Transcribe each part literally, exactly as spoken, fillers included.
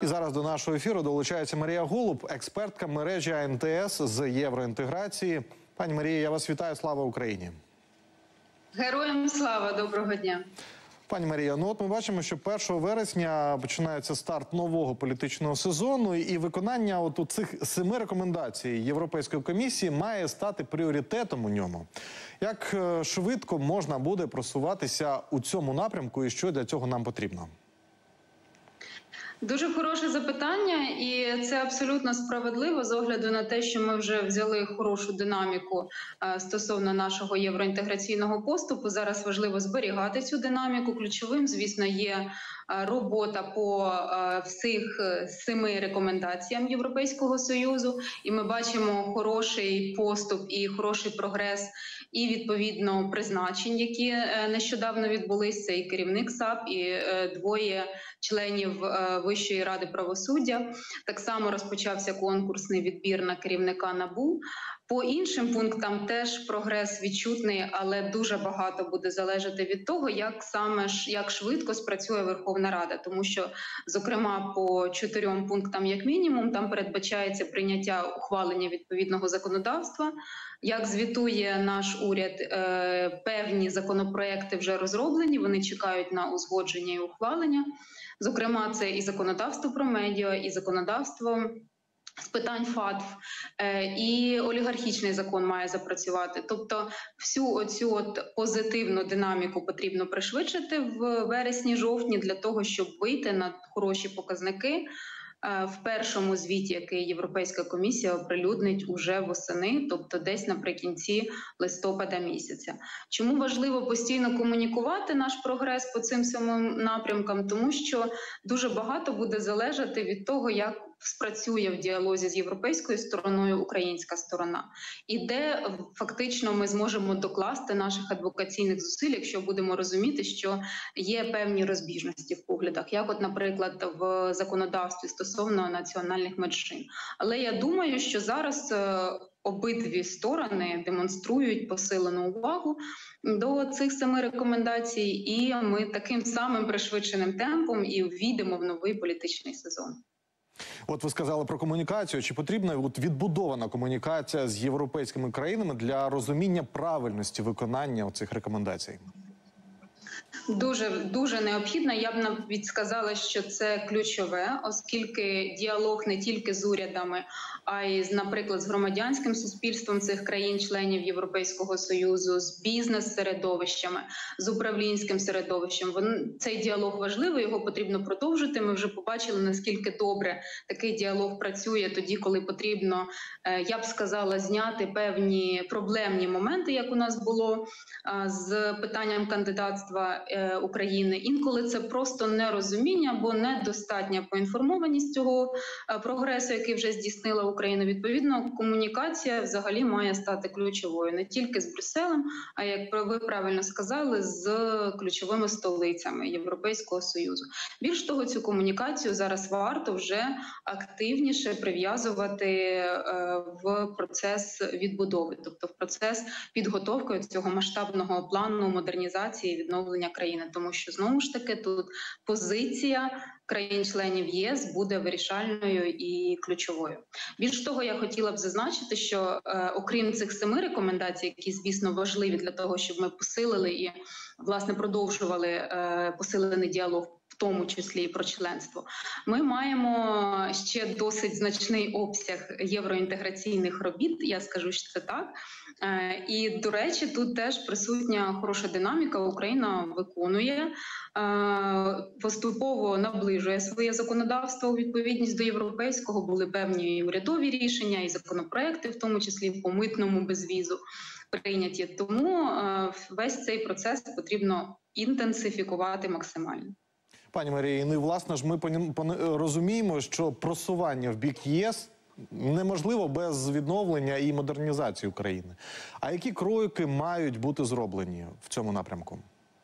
зараз до нашого ефіру долучається Марія Голуб, експертка мережі А Н Т С з євроінтеграції. Пані Марія, я вас вітаю. Слава Україні! Героям слава! Доброго дня! Пані Марія, ну от ми бачимо, що першого вересня починається старт нового політичного сезону, і виконання от у цих семи рекомендацій Європейської комісії має стати пріоритетом у ньому. Як швидко можна буде просуватися у цьому напрямку і що для цього нам потрібно? Дуже хороше запитання, і це абсолютно справедливо з огляду на те, що ми вже взяли хорошу динаміку стосовно нашого євроінтеграційного поступу. Зараз важливо зберігати цю динаміку. Ключовим, звісно, є робота по всіх семи рекомендаціям Європейського Союзу. І ми бачимо хороший поступ і хороший прогрес, і відповідно призначень, які нещодавно відбулися. Це і керівник САП, і двоє членів Вищої ради правосуддя. Так само розпочався конкурсний відбір на керівника НАБУ. По іншим пунктам теж прогрес відчутний, але дуже багато буде залежати від того, як саме ж як швидко спрацює Верховна Рада. Тому що, зокрема, по чотирьом пунктам, як мінімум, там передбачається прийняття ухвалення відповідного законодавства. Як звітує наш уряд, е, певні законопроекти вже розроблені, вони чекають на узгодження і ухвалення. Зокрема, це і законодавство про медіа, і законодавство з питань ФАТФ, і олігархічний закон має запрацювати. Тобто всю оцю от позитивну динаміку потрібно пришвидшити в вересні-жовтні для того, щоб вийти на хороші показники в першому звіті, який Європейська комісія оприлюднить уже восени, тобто десь наприкінці листопада місяця. Чому важливо постійно комунікувати наш прогрес по цим самим напрямкам? Тому що дуже багато буде залежати від того, як спрацює в діалозі з європейською стороною українська сторона. І де фактично ми зможемо докласти наших адвокаційних зусиль, якщо будемо розуміти, що є певні розбіжності в поглядах, як от, наприклад, в законодавстві стосовно національних меншин. Але я думаю, що зараз обидві сторони демонструють посилену увагу до цих семи рекомендацій, і ми таким самим пришвидшеним темпом і ввійдемо в новий політичний сезон. От ви сказали про комунікацію. Чи потрібна от відбудована комунікація з європейськими країнами для розуміння правильності виконання цих рекомендацій? Дуже, дуже необхідно. Я б навіть сказала, що це ключове, оскільки діалог не тільки з урядами, а й, наприклад, з громадянським суспільством цих країн-членів Європейського Союзу, з бізнес-середовищами, з управлінським середовищем. Цей діалог важливий, його потрібно продовжити. Ми вже побачили, наскільки добре такий діалог працює тоді, коли потрібно, я б сказала, зняти певні проблемні моменти, як у нас було з питанням кандидатства України. Інколи це просто нерозуміння або недостатня поінформованість цього прогресу, який вже здійснила Україна. Відповідно, комунікація взагалі має стати ключовою не тільки з Брюсселем, а, як ви правильно сказали, з ключовими столицями Європейського Союзу. Більш того, цю комунікацію зараз варто вже активніше прив'язувати в процес відбудови, тобто в процес підготовки цього масштабного плану модернізації і відновлення країни. Тому що, знову ж таки, тут позиція країн-членів ЄС буде вирішальною і ключовою. Більш того, я хотіла б зазначити, що е, окрім цих семи рекомендацій, які, звісно, важливі для того, щоб ми посилили і, власне, продовжували е, посилений діалог, в тому числі і про членство, ми маємо ще досить значний обсяг євроінтеграційних робіт, я скажу, що це так. Е, і, до речі, тут теж присутня хороша динаміка. Україна виконує, е, поступово наближує своє законодавство у відповідність до європейського. Були певні урядові рішення і законопроекти, в тому числі по митному безвізу, прийняті. Тому е, весь цей процес потрібно інтенсифікувати максимально. Пані Марії, ну, власне ж ми розуміємо, що просування в бік ЄС неможливо без відновлення і модернізації України. А які кроки мають бути зроблені в цьому напрямку?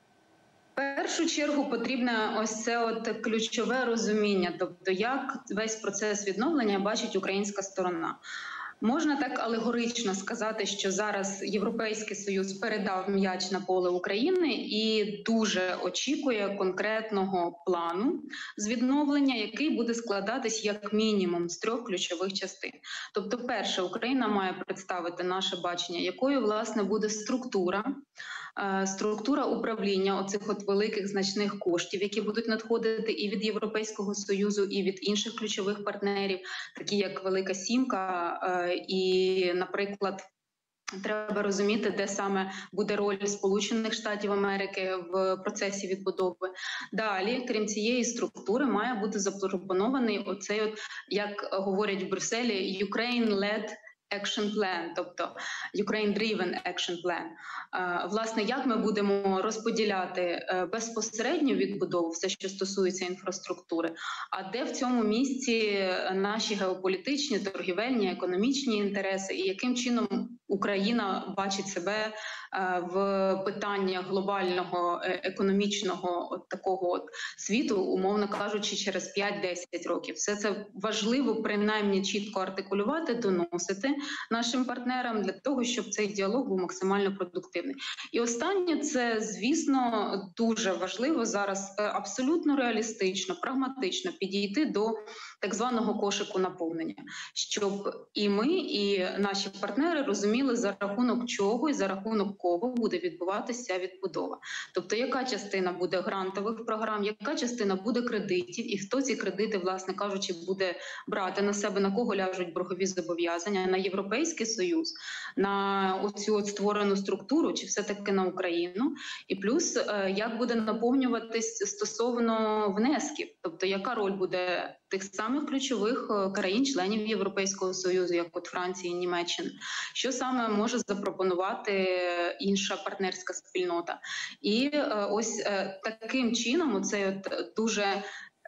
В першу чергу потрібне ось це от ключове розуміння, тобто як весь процес відновлення бачить українська сторона. Можна так алегорично сказати, що зараз Європейський Союз передав м'яч на поле України і дуже очікує конкретного плану з відновлення, який буде складатись як мінімум з трьох ключових частин. Тобто, перше, Україна має представити наше бачення, якою, власне, буде структура, структура управління оцих от великих значних коштів, які будуть надходити і від Європейського Союзу, і від інших ключових партнерів, такі як Велика Сімка, і, наприклад, треба розуміти, де саме буде роль Сполучених Штатів Америки в процесі відбудови. Далі, крім цієї структури, має бути запропонований оцей, от, як говорять в Брюсселі, Ukraine-led Action Plan, тобто Ukraine-driven Action Plan. Власне, як ми будемо розподіляти безпосередньо відбудову, все, що стосується інфраструктури, а де в цьому місці наші геополітичні, торгівельні, економічні інтереси, і яким чином Україна бачить себе в питаннях глобального економічного от такого от світу, умовно кажучи, через п'ять-десять років. Все це важливо принаймні чітко артикулювати, доносити нашим партнерам для того, щоб цей діалог був максимально продуктивний. І останнє, це, звісно, дуже важливо зараз абсолютно реалістично, прагматично підійти до так званого кошику наповнення, щоб і ми, і наші партнери розуміли, за рахунок чого і за рахунок кого буде відбуватися відбудова. Тобто, яка частина буде грантових програм, яка частина буде кредитів, і хто ці кредити, власне кажучи, буде брати на себе, на кого ляжуть боргові зобов'язання, на Європейський Союз, на оцю от створену структуру, чи все-таки на Україну, і плюс, як буде наповнюватись стосовно внесків, тобто, яка роль буде тих самих ключових країн-членів Європейського Союзу, як от Франції, Німеччини, що саме може запропонувати інша партнерська спільнота. І ось таким чином оцей от дуже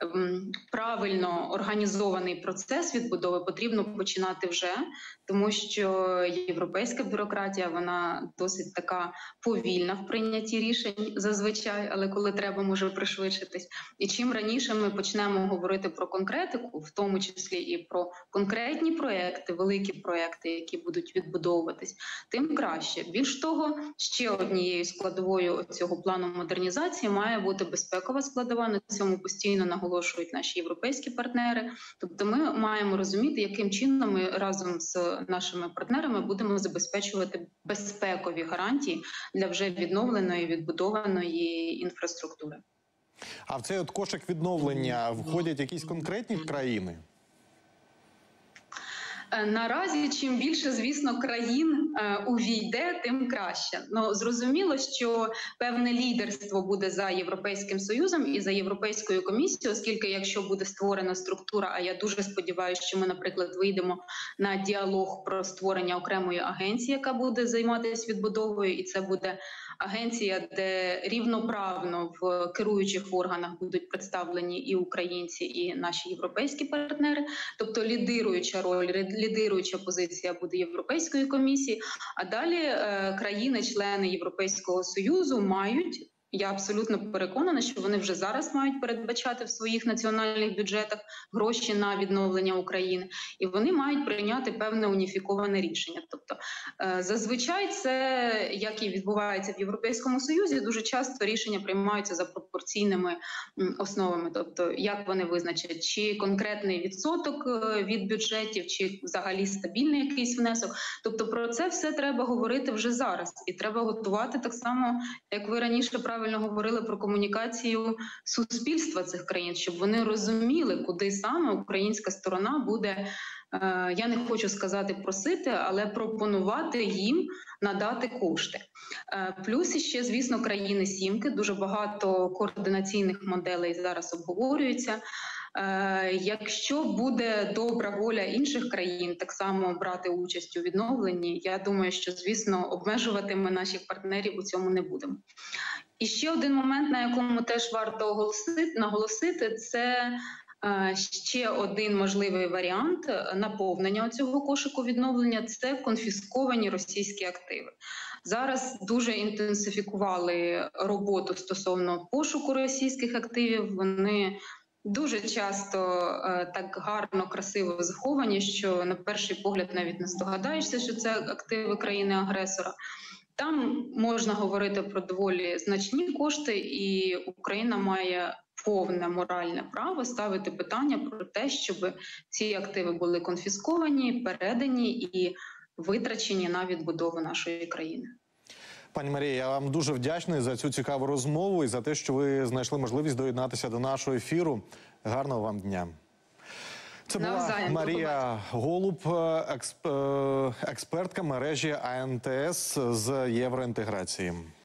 правильно організований процес відбудови потрібно починати вже, тому що європейська бюрократія, вона досить така повільна в прийнятті рішень зазвичай, але коли треба, може пришвидшитись. І чим раніше ми почнемо говорити про конкретику, в тому числі і про конкретні проекти, великі проекти, які будуть відбудовуватись, тим краще. Більш того, ще однією складовою цього плану модернізації має бути безпекова складова, на цьому постійно наголошують наші європейські партнери. Тобто ми маємо розуміти, яким чином ми разом з нашими партнерами будемо забезпечувати безпекові гарантії для вже відновленої, відбудованої інфраструктури. А в цей от кошик відновлення входять якісь конкретні країни? Наразі, чим більше, звісно, країн е, увійде, тим краще. Ну, зрозуміло, що певне лідерство буде за Європейським Союзом і за Європейською комісією, оскільки якщо буде створена структура, а я дуже сподіваюся, що ми, наприклад, вийдемо на діалог про створення окремої агенції, яка буде займатися відбудовою, і це буде агенція, де рівноправно в керуючих органах будуть представлені і українці, і наші європейські партнери. Тобто лідируюча роль, лідируюча позиція буде Європейської комісії, а далі е, країни-члени Європейського Союзу мають, я абсолютно переконана, що вони вже зараз мають передбачати в своїх національних бюджетах гроші на відновлення України, і вони мають прийняти певне уніфіковане рішення. Тобто, е, зазвичай це, як і відбувається в Європейському Союзі, дуже часто рішення приймаються за пропорційними м, основами. Тобто, як вони визначать, чи конкретний відсоток від бюджетів, чи взагалі стабільний якийсь внесок. Тобто, про це все треба говорити вже зараз. І треба готувати так само, як ви раніше правильно говорили про комунікацію суспільства цих країн, щоб вони розуміли, куди саме українська сторона буде, я не хочу сказати просити, але пропонувати їм надати кошти. Плюс іще, звісно, країни Сімки, дуже багато координаційних моделей зараз обговорюється. Якщо буде добра воля інших країн так само брати участь у відновленні, я думаю, що, звісно, обмежувати ми наших партнерів у цьому не будемо. І ще один момент, на якому теж варто оголосити, наголосити, це е, ще один можливий варіант наповнення цього кошику відновлення – це конфісковані російські активи. Зараз дуже інтенсифікували роботу стосовно пошуку російських активів, вони дуже часто е, так гарно, красиво заховані, що на перший погляд навіть не здогадаєшся, що це активи країни-агресора. Там можна говорити про доволі значні кошти, і Україна має повне моральне право ставити питання про те, щоб ці активи були конфісковані, передані і витрачені на відбудову нашої країни. Пані Марія, я вам дуже вдячний за цю цікаву розмову і за те, що ви знайшли можливість доєднатися до нашого ефіру. Гарного вам дня. Це була Навзаєм, Марія Голуб, експ... експертка мережі АНТС з євроінтеграції.